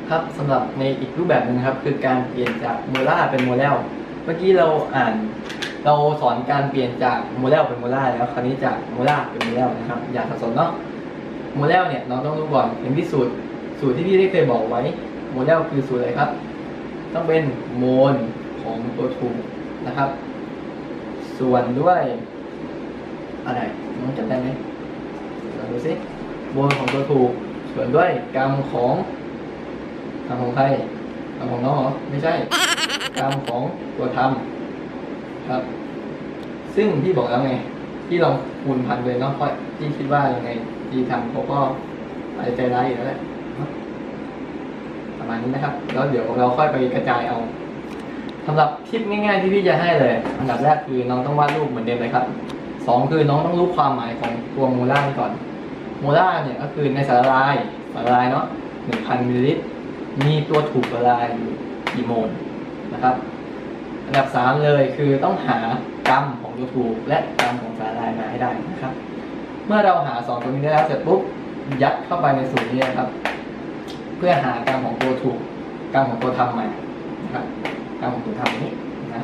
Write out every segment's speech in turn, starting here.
ครับสำหรับในอีกรูปแบบหนึ่งครับคือการเปลี่ยนจากโมลาร์เป็นโมเลลเมื่อกี้เราสอนการเปลี่ยนจากโมเลลเป็นโมลาร์แล้วคราวนี้จากโมลาร์เป็นโมเลลนะครับอย่าสับสนเนาะโมเลลเนี่ยเราต้องรู้ก่อนเป็นที่สูตรที่พี่ได้เคยบอกไว้โมเลลคือสูตรอะไรครับต้องเป็นโมลของตัวถูกนะครับส่วนด้วยอะไรน้องจำได้ไหมลองดูสิโมลของตัวถูกส่วนด้วยกรัมของใครกรรมของน้องเหรอไม่ใช่กรรมของตัวทำครับซึ่งพี่บอกแล้วไงที่ลองคูณพันเลยเนาะเพราะที่คิดว่ายังไงที่ทำเขาก็อาจจะใจร้ายอยู่แล้วแหละประมาณนี้นะครับแล้วเดี๋ยวเราค่อยไปกระจายเอาสำหรับทิปง่ายๆที่พี่จะให้เลยอันดับแรกคือน้องต้องวาดรูปเหมือนเดิมเลยครับ2คือน้องต้องรู้ความหมายของตัวโมลาร์ก่อนโมลาร์เนี่ยก็คือในสารละลายเนาะ 1,000 มิลลิลิตรมีตัวถูกละลายอยู่กี่โมลนะครับอันดับ3เลยคือต้องหากรัมของตัวถูกและกรัมของสารละลายมาให้ได้นะครับเมื่อเราหา2ตัวนี้ได้แล้วเสร็จปุ๊บยัดเข้าไปในสูตรนี้นะครับเพื่อหากรัมของตัวถูกกรัมของตัวทำมานะครับกรัมของตัวทำนี้นะ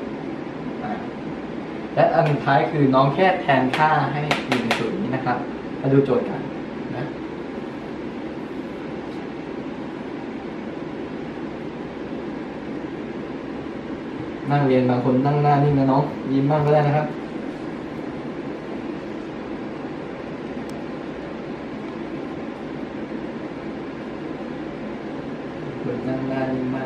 และอันสุดท้ายคือน้องแค่แทนค่าให้อยู่ในสูตรนี้นะครับมาดูโจทย์กันนะนั่งเรียนบางคนนั่งหน้านิ่งนะน้องยิ้มบ้างก็ได้นะครับคนนั่งหน้านิ่งมาก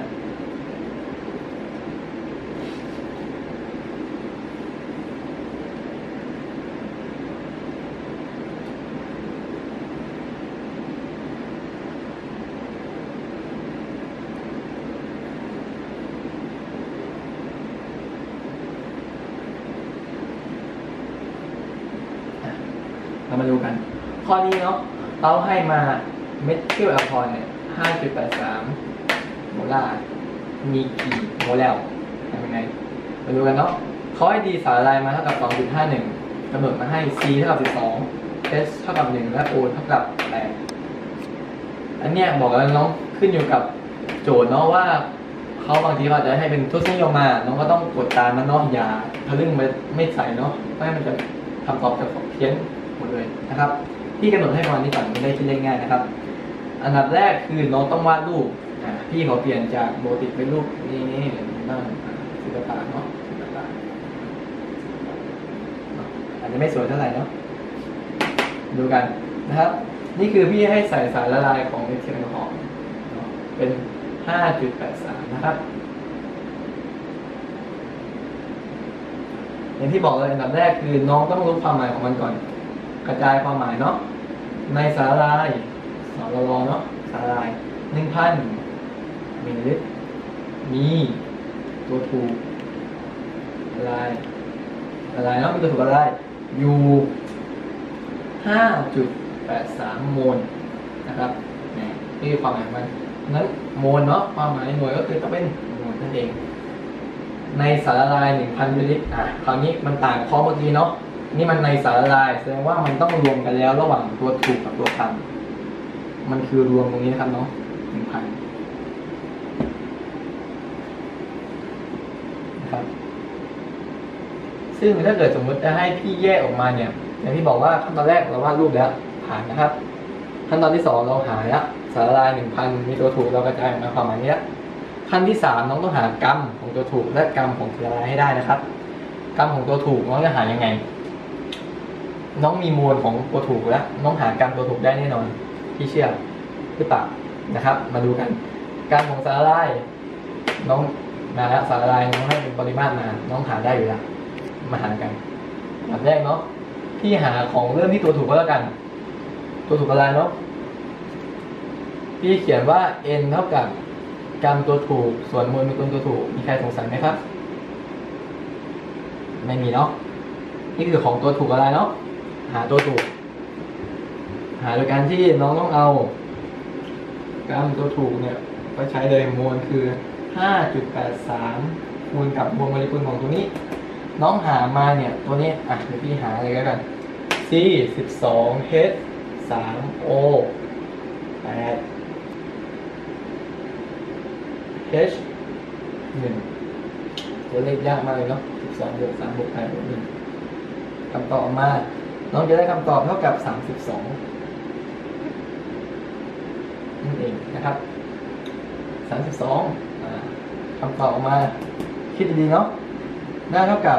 เรามาดูกันข้อนี้เนาะเราให้มาเมทิลแอลกอฮอล์เนี่ย 5.83 โมลาร์มีกี่โมเลลทำยังไงมาดูกันเนาะเขาให้ดีสารละลายมาเท่ากับ 2.51 กำหนดมาให้ C เท่ากับ 12 H เท่ากับ 1 และ O เท่ากับ 8 อันเนี้ยบอกแล้วน้องขึ้นอยู่กับโจทย์เนาะว่าเขาบางทีเขาจะให้เป็นทศนิยมมาน้องก็ต้องกดตามมันเนาะอย่าทะลึ่งไม่ใส่เนาะเพราะมันจะคำตอบจะเพี้ยนหมดเลยนะครับพี่กำหนดให้ประมาณนี้ก่อนไม่ได้คิดเลขง่ายนะครับอันดับแรกคือน้องต้องวาดรูปพี่ขอเปลี่ยนจากโบติกเป็นรูปนี่นั่งศิลปะเนาะศิลปะอาจจะไม่สวยเท่าไหร่เนาะดูกันนะครับนี่คือพี่ให้ใส่สารละลายของเมทิลแอลกอฮอล์เป็น 5.83 นะครับอย่างที่บอกเลยอันดับแรกคือน้องต้องรู้ความหมายของมันก่อนกระจายความหมายเนาะในสารละลายสารละลอเนาะสารละลาย 1,000 มิลลิลิตรมีตัวถูกละลายเนาะมีตัวถูกละลายอยู่ 5.83 โมลนะครับนี่คือความหมายของมันนั้นโมลเนาะความหมายหน่วยก็คือต้องเป็นโมลนั่นเองในสารละลาย 1,000 มิลลิลิตรคราวนี้มันต่างข้อเมื่อกี้เนาะนี่มันในสารละลายแสดงว่ามันต้องรวมกันแล้วระหว่างตัวถูกกับตัวทำมันคือรวมตรงนี้นะครับเนาะ 1,000 นะครับซึ่งถ้าเกิดสมมติจะให้พี่แยกออกมาเนี่ยอย่างที่บอกว่าขั้นตอนแรกเราวาดรูปแล้วผ่านนะครับขั้นตอนที่2เราหาแล้วสารละลาย 1,000 มีตัวถูกเรากระจายออกมาความหมายนี้ขั้นที่3น้องต้องหากรัมของตัวถูกและกรัมของสารละลายให้ได้นะครับกรัมของตัวถูกน้องจะหายังไงน้องมีมวลของตัวถูกแล้วน้องหากรัมตัวถูกได้แน่นอนพี่เชื่อหรือเปล่านะครับมาดูกันกรัมของสารละลายน้องมาแล้วสารละลายน้องให้เป็นปริมาตรมาน้องหาได้อยู่แล้วมาหากันแบบแรกเนาะพี่หาของเริ่มที่ตัวถูกก็แล้วกันตัวถูกละลายเนาะพี่เขียนว่า n เท่ากับกรัมตัวถูกส่วนมวลมีตัวถูกมีใครสงสัยไหมครับไม่มีเนาะนี่คือของตัวถูกละลายเนาะหาตัวถูกหาโดยการที่น้องต้องเอากรัมตัวถูกเนี่ยก็ใช้เลยมวลคือ 5.83 คูณกับมวลโมเลกุลของตัวนี้น้องหามาเนี่ยตัวนี้เดี๋ยวพี่หาเลยแล้วกัน C 12 H 3 O 8 h 1ตัวเลขยากมากเลยเนาะ12บวก3บวก8บวก1คำตอบออกมาน้องจะได้คำตอบเท่ากับ32นั่นเองนะครับ32คำตอบออกมาคิดดีๆเนาะได้เท่ากับ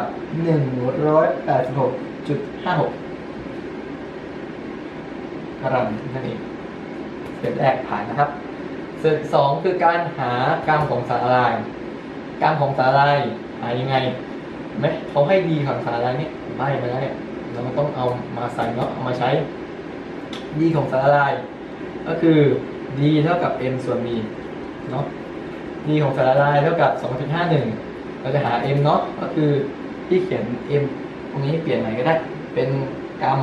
186.56 กรัมนั่นเองสเต็ปแรกผ่านนะครับสเต็ป2คือการหากรัมของสารละลายกรัมของสารละลายหายังไงไหมเขาให้ดีของสารละลายนี่ใบมาแล้วเนี่ยเราต้องเอามาใส่เนาะเอามาใช้ดีของสารละลายก็คือ d เท่ากับ m ส่วน v เนาะ d ของสารละลายเท่ากับ 2.51 เราจะหา m เนาะก็คือที่เขียน m ตรงนี้เปลี่ยนใหม่ก็ได้เป็นกรัม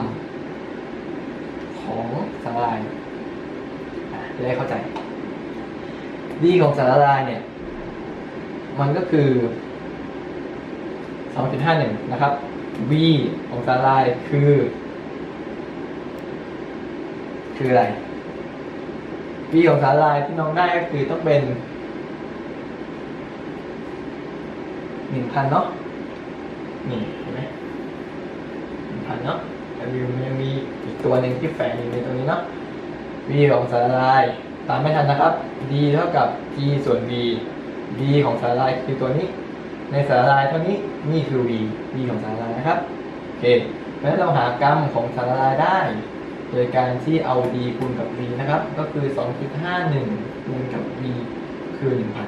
ของสารละลายจะได้เข้าใจ d ของสารละลายเนี่ยมันก็คือ 2.51 นะครับ v ของสารละลายคืออะไร v ของสารละลายที่น้องได้ก็คือต้องเป็น 1,000 เนาะนี่เห็นไหม 1,000 เนาะแต่ยังมีอีกตัวหนึ่งที่แฝงอยู่ในตรงนี้เนาะ v ของสารละลายตามไม่ทันนะครับ d เท่ากับ g ส่วน v d ของสารละลายคือตัวนี้ในสารละลายเท่านี้นี่คือ v ของสารละลายนะครับโอเคเพราะฉะนั้นเราหากรัมของสารละลายได้โดยการที่เอา d คูณกับ v นะครับก็คือ 2.51 คูณกับ v คือ 1,000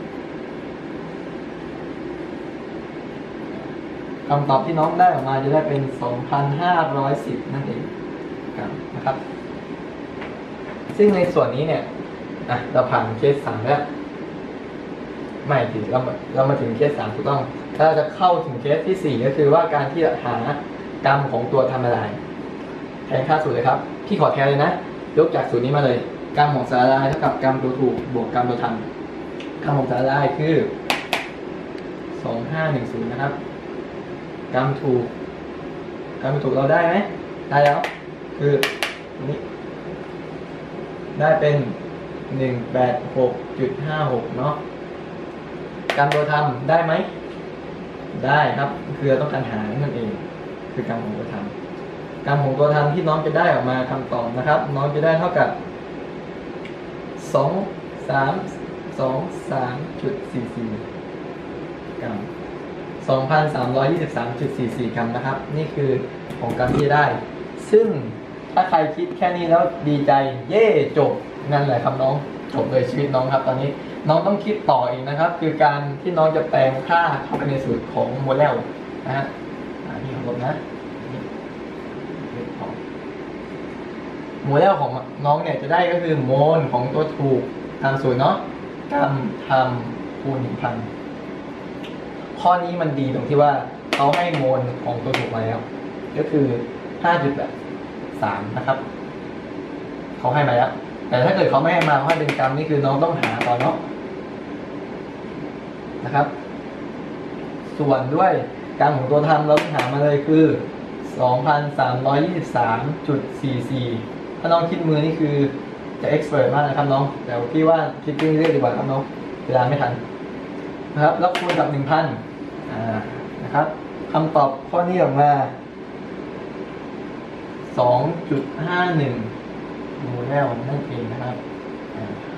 คำตอบที่น้องได้ออกมาจะได้เป็น 2,510 นั่นเองนะครับซึ่งในส่วนนี้เนี่ยเราผ่านเคส 3 แล้วไม่ถึงเรามาถึงเคส 3 ถูกต้องถ้าเราจะเข้าถึงเคสที่ 4 ก็คือว่าการที่หากรัมของตัวทำละลายแทนค่าสูตรเลยครับพี่ขอแทนเลยนะยกจากสูตรนี้มาเลยกรัมของสารละลายเท่ากับกรัมตัวถูกบวกกรัมตัวทำกรัมของสารละลายคือ 2510 นะครับกรัมถูกเราได้ไหมได้แล้วคือนี้ได้เป็น 186.56 เนาะกรัมตัวทำได้ไหมได้ครับคือเราต้องการหานั่นเองคือกรัมของตัวทำกรัมของตัวทำที่น้องจะได้ออกมาคำตอบนะครับน้องจะได้เท่ากับ23.44 กรัม 2,323.44 กรัมนะครับนี่คือของกรัมที่ได้ซึ่งถ้าใครคิดแค่นี้แล้วดีใจเย่จบนั่นแหละครับน้องจบเลยชีวิตน้องครับตอนนี้น้องต้องคิดต่ออีกนะครับคือการที่น้องจะแปลงค่าเข้าไปในสูตรของโมเลลนะฮะนี่ของผมนะโมเลลของน้องเนี่ยจะได้ก็คือโมลของตัวถูกตามสูตรเนาะกรัมทำคูณ 1,000 ข้อนี้มันดีตรงที่ว่าเขาให้โมลของตัวถูกมาแล้วก็คือ 5.3 นะครับเขาให้มาแล้วแต่ถ้าเกิดเขาไม่ให้มาเขาให้เป็นกรัมนี่คือน้องต้องหาต่อเนาะนะครับส่วนด้วยกรัมของตัวทำเราต้องหามาเลยคือ 2,323.44 ถ้าน้องคิดมือนี่คือจะเอ็กซ์เพรสมากนะครับน้องแต่พี่ว่าคิดเรื่อยๆดีกว่าครับน้องเวลาไม่ทันนะครับแล้วคูณกับ 1,000 นะครับคำตอบข้อนี้ออกมา 2.51 โมเลลนั่นเองนะครับ